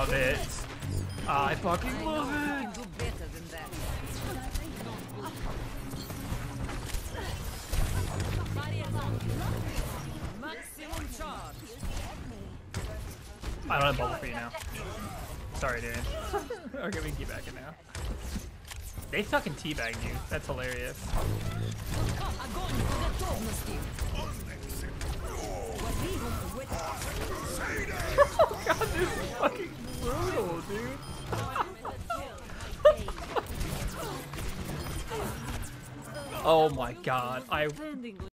love it. I fucking love it. Do better than that. Maximum charge. I don't have bubble for you now. Sorry, dude. Okay, we can keep back in now. They fucking teabagged you. That's hilarious. Oh god, this is fucking brutal, dude. Oh my god,